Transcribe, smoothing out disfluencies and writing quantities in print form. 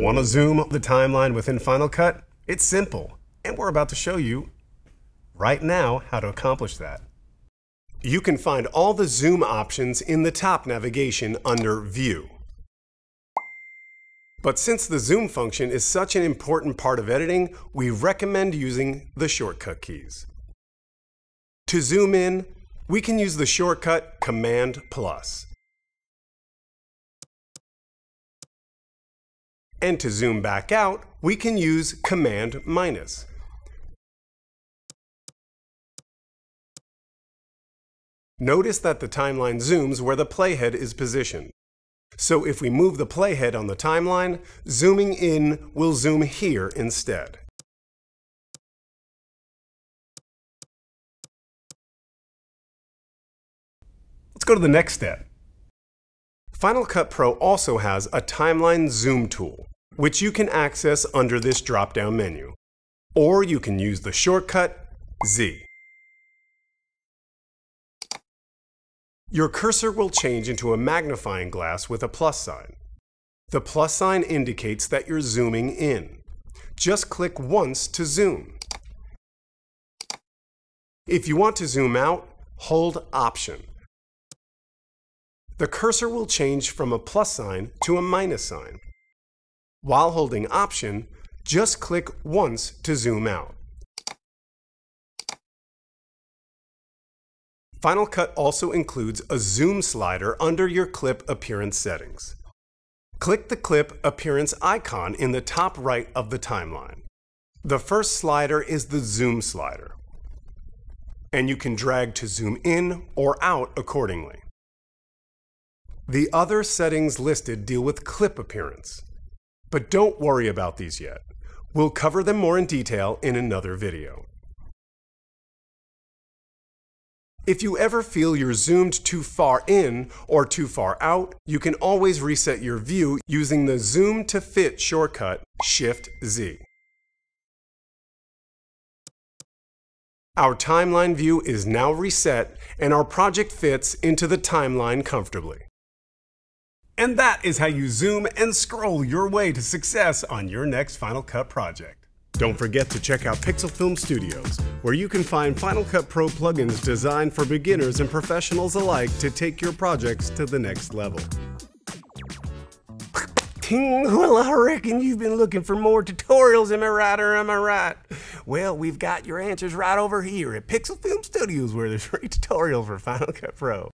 Want to zoom the timeline within Final Cut? It's simple, and we're about to show you right now how to accomplish that. You can find all the zoom options in the top navigation under View. But since the zoom function is such an important part of editing, we recommend using the shortcut keys. To zoom in, we can use the shortcut Command+. And to zoom back out, we can use Command-. Notice that the timeline zooms where the playhead is positioned. So if we move the playhead on the timeline, zooming in will zoom here instead. Let's go to the next step. Final Cut Pro also has a timeline zoom tool, which you can access under this drop-down menu. Or you can use the shortcut Z. Your cursor will change into a magnifying glass with a plus sign. The plus sign indicates that you're zooming in. Just click once to zoom. If you want to zoom out, hold Option. The cursor will change from a plus sign to a minus sign. While holding Option, just click once to zoom out. Final Cut also includes a zoom slider under your clip appearance settings. Click the clip appearance icon in the top right of the timeline. The first slider is the zoom slider, and you can drag to zoom in or out accordingly. The other settings listed deal with clip appearance, but don't worry about these yet. We'll cover them more in detail in another video. If you ever feel you're zoomed too far in or too far out, you can always reset your view using the Zoom to Fit shortcut, Shift-Z. Our timeline view is now reset and our project fits into the timeline comfortably. And that is how you zoom and scroll your way to success on your next Final Cut project. Don't forget to check out Pixel Film Studios, where you can find Final Cut Pro plugins designed for beginners and professionals alike to take your projects to the next level. Well, I reckon you've been looking for more tutorials, am I right or am I right? Well, we've got your answers right over here at Pixel Film Studios, where there's free tutorials for Final Cut Pro.